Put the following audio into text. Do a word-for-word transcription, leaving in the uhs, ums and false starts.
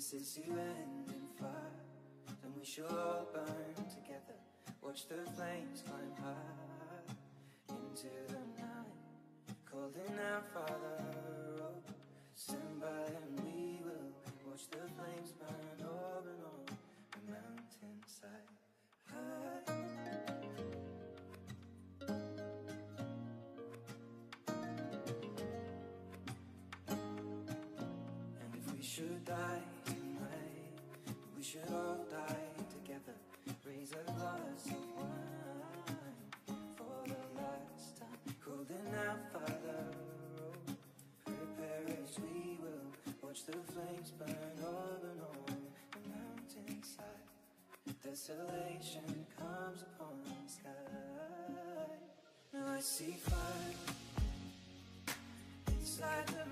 this is to end in fire, then we shall all burn together. Watch the flames climb high into the night, calling out, Father, oh, stand by and we will watch the flames burn over and on the mountainside. High. And if we should die tonight, we should all die together. Raise a glass of wine for the last time, holding out, Father, oh, prepare as we will watch the flames burn over and on the mountainside. Desolation comes upon the sky. Now I see fire, it's like the